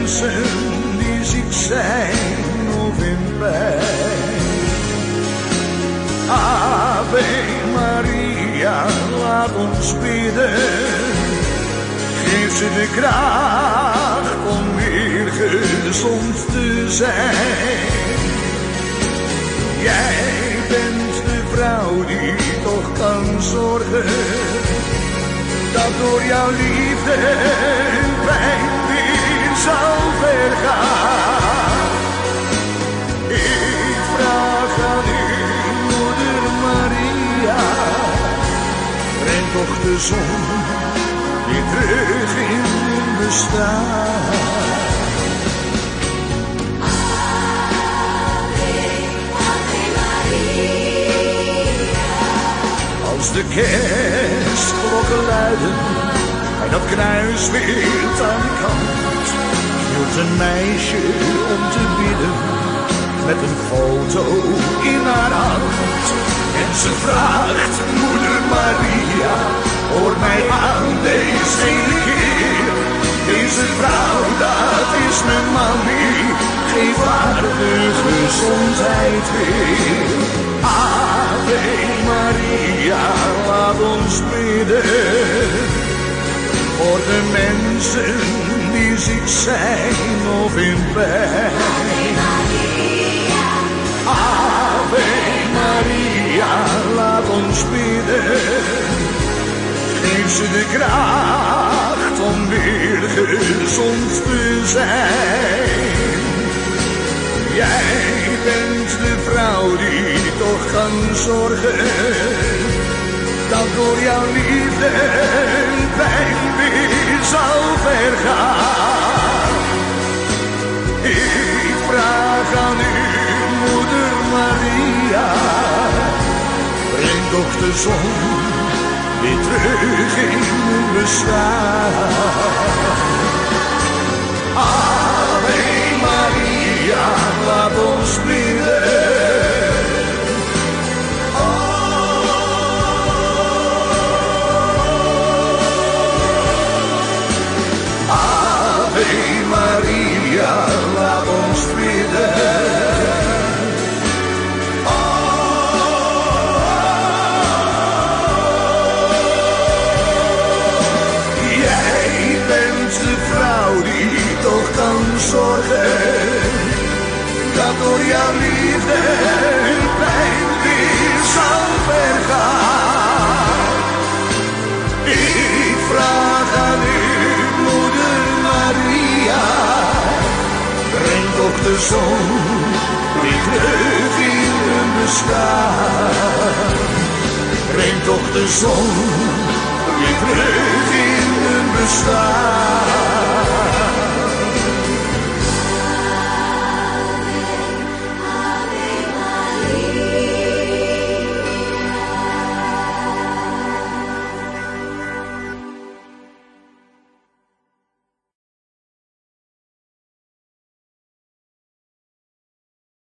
mensen die ziek zijn of in pijn. Ave Maria, laat ons bidden. Geef ze de kracht om weer gezond te zijn. Jij bent de vrouw die toch kan zorgen dat door jouw liefde pijn weer zal vergaan. Ik vraag aan u, moeder Maria, breng toch de zon weer terug in hun bestaan. Als de kerstklokken luiden en dat kruis weer aan de kant, hield een meisje om te bidden met een foto in haar hand. En ze vraagt, moeder Maria, hoor mij aan deze ene keer. Deze vrouw, dat is mijn mami, geef haar de gezondheid weer. Ave Maria, laat ons bidden voor de mensen die ziek zijn of in pijn. Ave Maria, laat ons bidden. Geef ze de kracht om weer gezond te zijn. Jij bent de vrouw die toch kan zorgen dat door jouw liefde pijn weer zal vergaan. Ik vraag aan u, moeder Maria, breng toch de zon weer terug in hun bestaan. Ave Maria, laat ons bidden. Ave Maria, laat ons bidden. Jij bent de vrouw die toch kan zorgen dat door jouw liefde pijn weer zal vergaan. Ik vraag aan u, moeder Maria, breng toch de zon weer terug in hun bestaan. Breng toch de zon weer terug in hun bestaan.